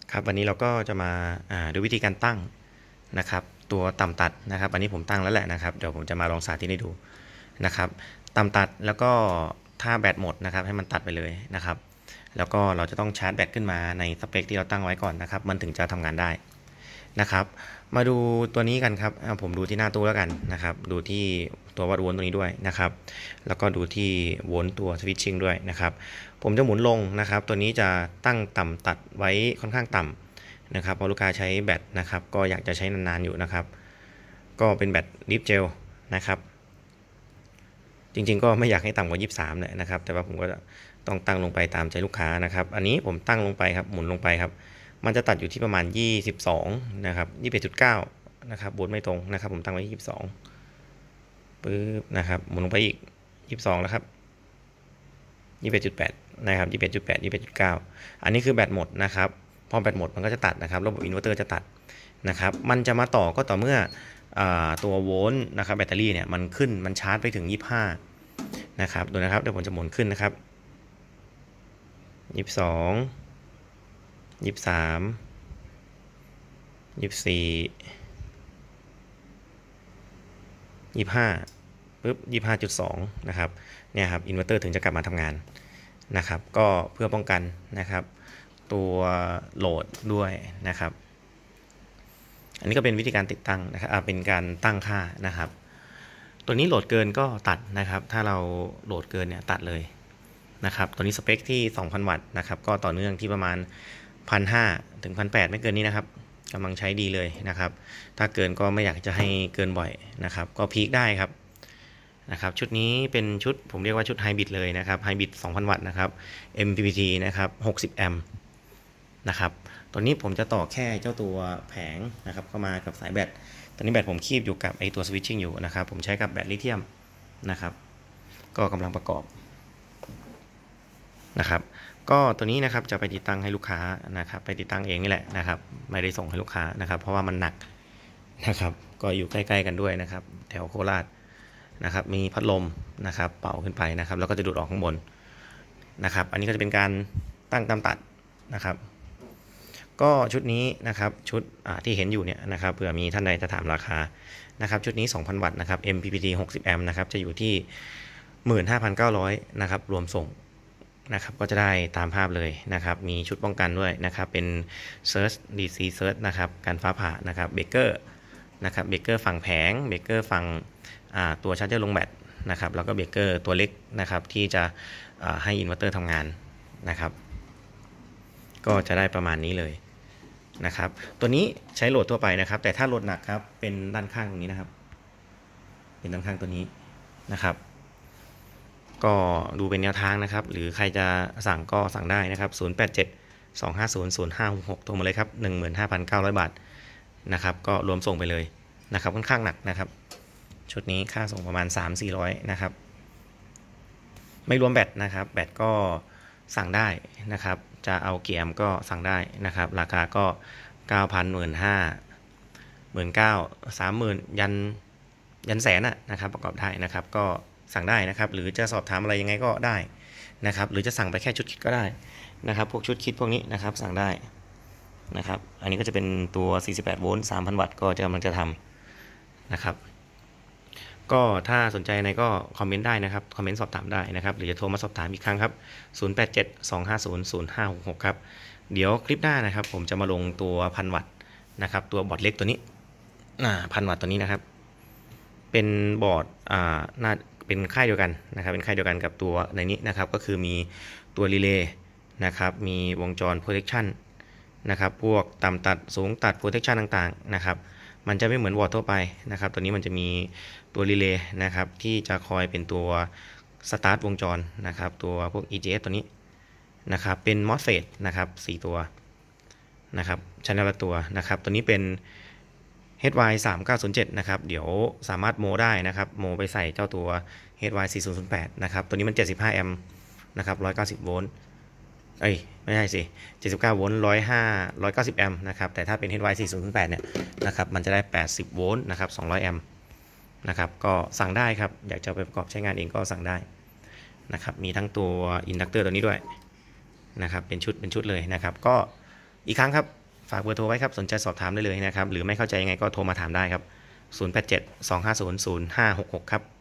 ครับวันนี้เราก็จะมาดูวิธีการตั้งนะครับตัวต่ำตัดนะครับอันนี้ผมตั้งแล้วแหละนะครับเดี๋ยวผมจะมาลองสาธิตให้ดูนะครับต่ำตัดแล้วก็ถ้าแบตหมดนะครับให้มันตัดไปเลยนะครับแล้วก็เราจะต้องชาร์จแบตขึ้นมาในสเปคที่เราตั้งไว้ก่อนนะครับมันถึงจะทำงานได้นะครับมาดูตัวนี้กันครับผมดูที่หน้าตู้แล้วกันนะครับดูที่ตัววัดโวลต์ตัวนี้ด้วยนะครับแล้วก็ดูที่โวลต์ตัวสวิตชิ่งด้วยนะครับผมจะหมุนลงนะครับตัวนี้จะตั้งต่ำตัดไว้ค่อนข้างต่ำนะครับเพราะลูกค้าใช้แบตนะครับก็อยากจะใช้นานๆอยู่นะครับก็เป็นแบตลิปเจลนะครับจริงๆก็ไม่อยากให้ต่ำกว่า23เลยนะครับแต่ว่าผมก็ต้องตั้งลงไปตามใจลูกค้านะครับอันนี้ผมตั้งลงไปครับหมุนลงไปครับมันจะตัดอยู่ที่ประมาณ22นะครับ21.9นะครับโวลต์ไม่ตรงนะครับผมตั้งไว้22ปึ๊บนะครับหมุนลงไปอีก22แล้วครับ21.8นะครับ21.8 21.9อันนี้คือแบตหมดนะครับพอแบตหมดมันก็จะตัดนะครับระบบอินเวอร์เตอร์จะตัดนะครับมันจะมาต่อก็ต่อเมื่อตัวโวลต์นะครับแบตเตอรี่เนี่ยมันขึ้นมันชาร์จไปถึง25นะครับดูนะครับเดี๋ยวผมจะหมุนขึ้นนะครับ22 23 24 25ปึ๊บ25.2นะครับเนี่ยครับอินเวอร์เตอร์ถึงจะกลับมาทำงานนะครับก็เพื่อป้องกันนะครับตัวโหลดด้วยนะครับอันนี้ก็เป็นวิธีการติดตั้งนะครับเป็นการตั้งค่านะครับตัวนี้โหลดเกินก็ตัดนะครับถ้าเราโหลดเกินเนี่ยตัดเลยนะครับตัวนี้สเปคที่ 2,000 วัตต์นะครับก็ต่อเนื่องที่ประมาณ 1,500 ถึง 1,800 ไม่เกินนี้นะครับกำลังใช้ดีเลยนะครับถ้าเกินก็ไม่อยากจะให้เกินบ่อยนะครับก็พีคได้ครับนะครับชุดนี้เป็นชุดผมเรียกว่าชุดไฮบริดเลยนะครับไฮบริด 2,000 วัตต์นะครับ MPPT นะครับ60 แอมป์นะครับตัวนี้ผมจะต่อแค่เจ้าตัวแผงนะครับเข้ามากับสายแบตตอนนี้แบตผมคีบอยู่กับไอตัวสวิตชิ่งอยู่นะครับผมใช้กับแบตลิเธียมนะครับก็กำลังประกอบนะครับก็ตัวนี้นะครับจะไปติดตั้งให้ลูกค้านะครับไปติดตั้งเองนี่แหละนะครับไม่ได้ส่งให้ลูกค้านะครับเพราะว่ามันหนักนะครับก็อยู่ใกล้ๆกันด้วยนะครับแถวโคราชนะครับมีพัดลมนะครับเป่าขึ้นไปนะครับแล้วก็จะดูดออกข้างบนนะครับอันนี้ก็จะเป็นการตั้งตามตัดนะครับก็ชุดนี้นะครับชุดที่เห็นอยู่เนี่ยนะครับเผื่อมีท่านใดจะถามราคานะครับชุดนี้ 2,000 วัตต์นะครับ MPPT 60 แอมป์นะครับจะอยู่ที่ 15,900 นะครับรวมส่งนะครับก็จะได้ตามภาพเลยนะครับมีชุดป้องกันด้วยนะครับเป็น Search DC Search นะครับการฟ้าผ่านะครับเบรกเกอร์นะครับเบรกเกอร์ฝั่งแผงเบรกเกอร์ฝั่งตัวชาร์จเจอร์ลงแบตนะครับแล้วก็เบรกเกอร์ตัวเล็กนะครับที่จะให้อินเวอร์เตอร์ทำงานนะครับก็จะได้ประมาณนี้เลยนะครับตัวนี้ใช้โหลดทั่วไปนะครับแต่ถ้าโหลดหนักครับเป็นด้านข้างตรงนี้นะครับเป็นด้านข้างตัวนี้นะครับก็ดูเป็นแนวทางนะครับหรือใครจะสั่งก็สั่งได้นะครับ0872500566โทรมาเลยครับ 15,900 บาทนะครับก็รวมส่งไปเลยนะครับค่อนข้างหนักนะครับชุดนี้ค่าส่งประมาณ 3-400 นะครับไม่รวมแบตนะครับแบตก็สั่งได้นะครับจะเอาเกียร์ก็สั่งได้นะครับราคาก็ 9,000 15,000 19,000 30,000ยันแสนนะครับประกอบได้นะครับก็สั่งได้นะครับหรือจะสอบถามอะไรยังไงก็ได้นะครับหรือจะสั่งไปแค่ชุดคิดก็ได้นะครับพวกชุดคิดพวกนี้นะครับสั่งได้นะครับอันนี้ก็จะเป็นตัว48โวลต์ 3,000 วัตต์ก็จะกำลังจะทำนะครับก็ถ้าสนใจในก็คอมเมนต์ได้นะครับคอมเมนต์สอบถามได้นะครับหรือจะโทรมาสอบถามอีกครั้งครับ0872500566ครับเดี๋ยวคลิปหน้านะครับผมจะมาลงตัว 1,000 วัตต์นะครับตัวบอร์ดเล็กตัวนี้1,000 วัตต์ตัวนี้นะครับเป็นบอร์ดน่าเป็นค่ายเดียวกันนะครับเป็นค่ายเดียวกันกับตัวในนี้นะครับก็คือมีตัวรีเลย์นะครับมีวงจร protection นะครับพวกต่ำตัดสูงตัด protection ต่างๆนะครับมันจะไม่เหมือนวอร์ดทั่วไปนะครับตัวนี้มันจะมีตัวรีเลย์นะครับที่จะคอยเป็นตัวสตาร์ทวงจรนะครับตัวพวก EGS ตัวนี้นะครับเป็น MOSFET นะครับ4ตัวนะครับchannel ละตัวนะครับตัวนี้เป็น HY 3907นะครับเดี๋ยวสามารถโมได้นะครับโมไปใส่เจ้าตัว HY 4008นะครับตัวนี้มัน75แอมป์นะครับ190โวลต์ไม่ใช่สิ79โวลต์190แอมป์นะครับแต่ถ้าเป็น HY 4008เนี่ยนะครับมันจะได้80โวลต์นะครับ200แอมป์นะครับก็สั่งได้ครับอยากจะไปประกอบใช้งานเองก็สั่งได้นะครับมีทั้งตัวอินดักเตอร์ตัวนี้ด้วยนะครับเป็นชุดเลยนะครับก็อีกครั้งครับฝากเบอร์โทรไว้ครับสนใจสอบถามได้เลยนะครับหรือไม่เข้าใจยังไงก็โทรมาถามได้ครับ087 250 0566ครับ